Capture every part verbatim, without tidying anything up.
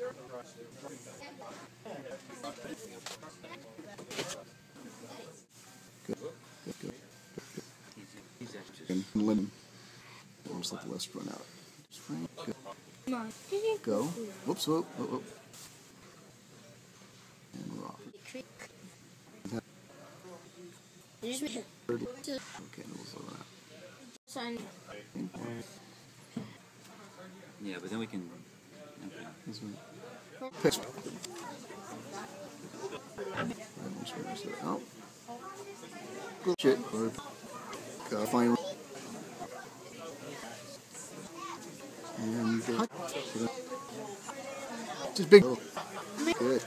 Good. Good. Good. And lemon. We'll just let the list run out. Just right. Good. Go. Whoops. Whoop. Whoop. Whoop. And we're off. Okay, we'll slow it out. Yeah, but then we can. Okay. This one. Pitch. Oh. Good shit. Go. Fine. And uh, just big. Good.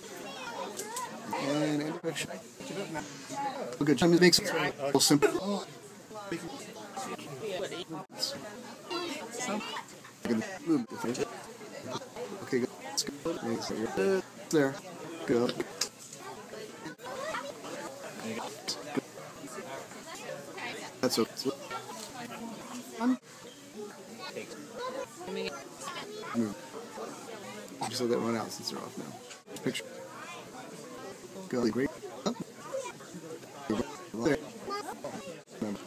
And end picture. Good. Time makes it simple. Okay, good. Let's go. There. Go. That's okay. Move. Just let that run out since they're off now. Picture. Go. Great. Up. There. Remember.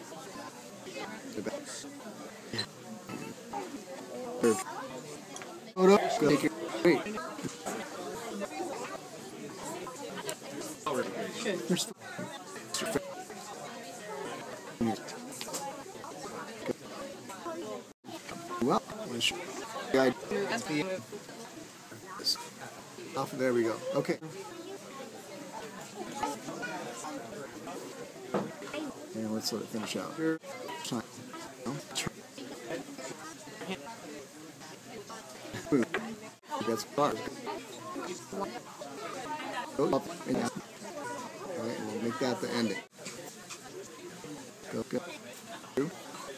Hold up. Go. Take it. Great. Sure. Well, guide. Off. There we go. Okay. And let's let it finish out. Here. That's bars. Go up and down. Alright, we'll make that the ending. Go, go. Through.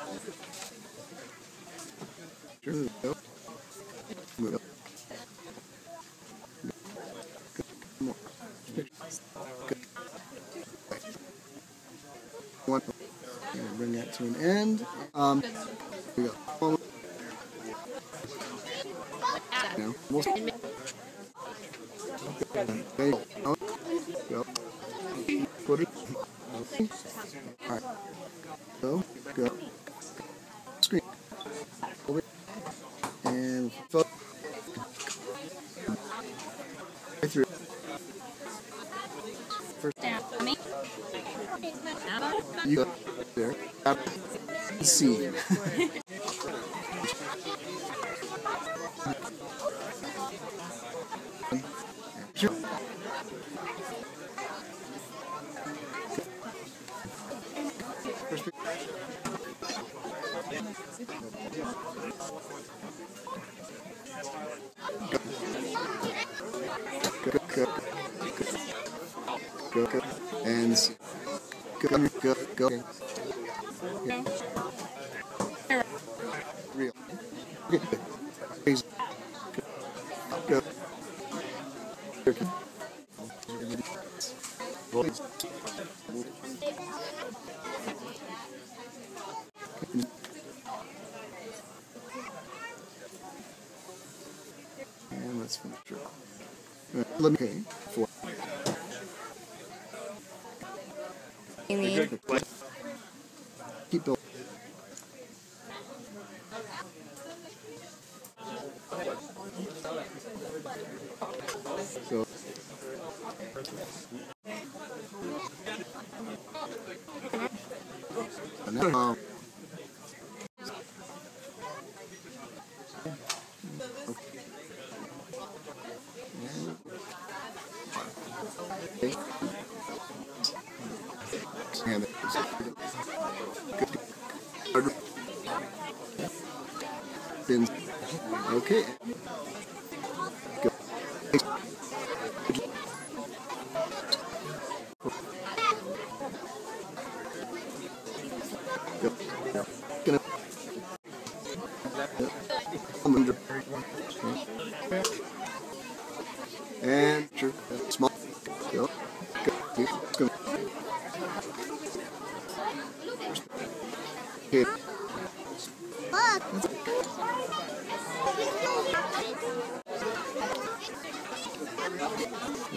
Sure, go. Move up. Good. More. Good. One. And bring that to an end. Um, here we go. Now, we'll there you go. Go. Put it. Alright. Go. Go. Screen. Over. And fill. Right through. First. You go there. See. Sure. First pick. Go, go, go, go, go, and go, go, go. Okay. Real. Okay. Go. Okay. And let's finish it. Right, let me okay, four. Keep building. So. And then, um, okay. And then, okay. Go. Go. Gonna. Under. And sure. Small. Go. Go. Go. Hit. Look.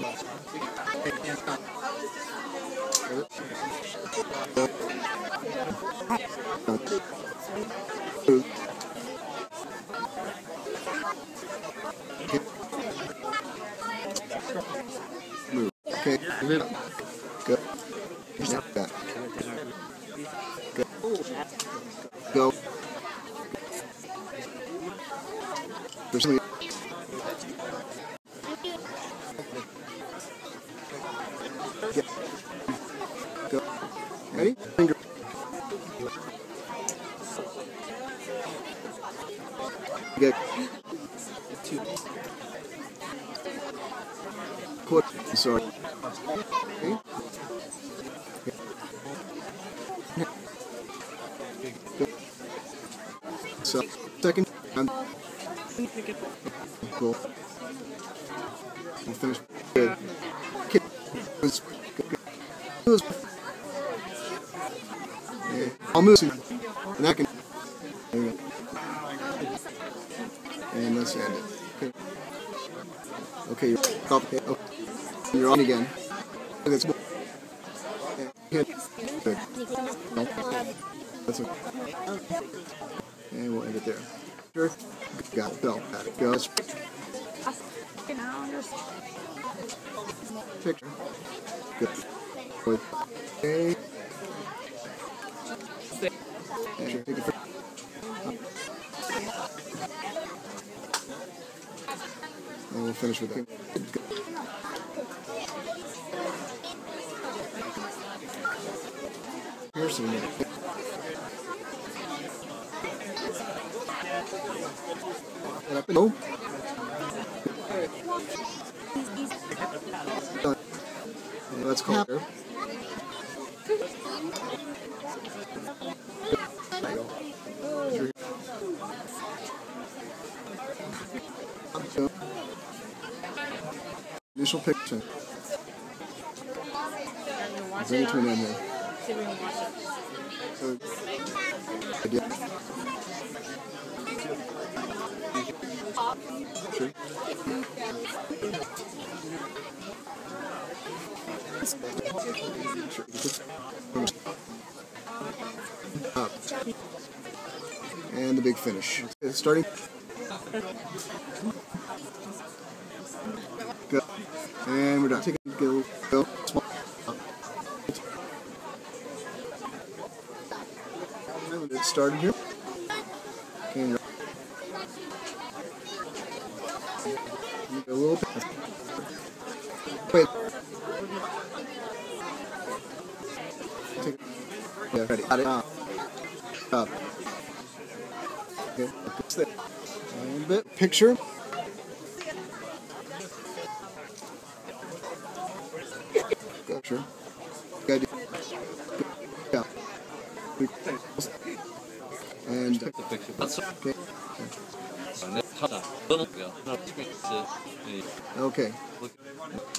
Move. Okay. Go. Back. Go. Go. There's something. Get. Go. Ready? Finger. Get. Two. Put. Sorry. Okay. Go. So, second. I'm cool. We'll finish. Good. Kick. Was good. Good. Okay. I'll move some. And I can. There we go. And let's end it. Okay. Okay, you're up. Okay. Okay. You're on again. That's good. Okay. Good. No. That's okay. And we'll end it there. Sure. Got it. Go. Got it. Go. Picture. Good. Okay. And take a picture. And we'll finish with that. Good. Here's some. And up and go. And let's call her. Initial picture. Bring it to an end there. So, idea. Sure. Up. And the big finish. It's starting. Go. And we're done. Take it. Go. Go. Small. Up. And it started here. And a little bit. Wait. Take it. Yeah, ready. Got it. Up. Up. Okay. What's that? And a bit. Picture. Go. Sure. Good. Yeah. And Take the picture. okay. Okay. Okay.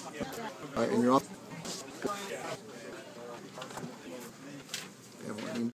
All right, and you're off.